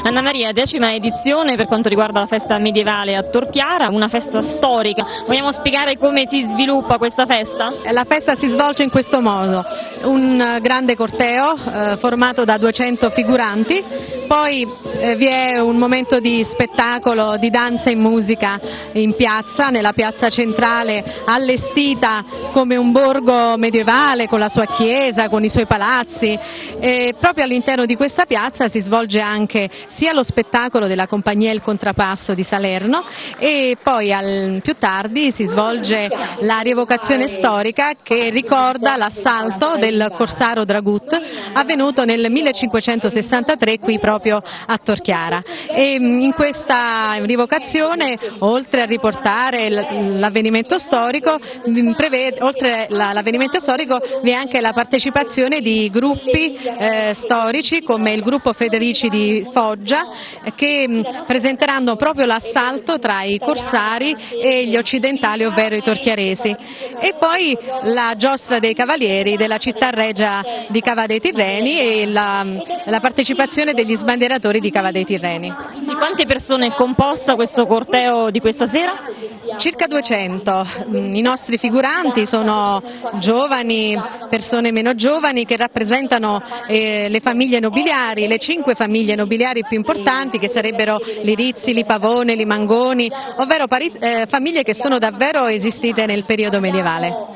Anna Maria, 10ª edizione per quanto riguarda la festa medievale a Torchiara, una festa storica. Vogliamo spiegare come si sviluppa questa festa? La festa si svolge in questo modo: un grande corteo formato da 200 figuranti, poi vi è un momento di spettacolo, di danza e musica in piazza, nella piazza centrale allestita come un borgo medievale con la sua chiesa, con i suoi palazzi, e proprio all'interno di questa piazza si svolge anche sia lo spettacolo della compagnia Il Contrappasso di Salerno e poi più tardi si svolge la rievocazione storica che ricorda l'assalto del Corsaro Dragut avvenuto nel 1563 qui proprio a Torchiara. E in questa rievocazione, oltre a riportare l'avvenimento storico, oltre l'avvenimento storico vi è anche la partecipazione di gruppi storici come il gruppo Federici di Foggia che presenteranno proprio l'assalto tra i corsari e gli occidentali, ovvero i torchiaresi, e poi la giostra dei cavalieri della città regia di Cava dei Tirreni e la partecipazione degli sbandieratori di Cava dei Tirreni. Di quante persone è composta questo corteo di questa sera? Circa 200. I nostri figuranti sono giovani, persone meno giovani che rappresentano le famiglie nobiliari, le 5 famiglie nobiliari più importanti che sarebbero l'Irizzi, l'Ipavone, l'Imangoni, ovvero famiglie che sono davvero esistite nel periodo medievale.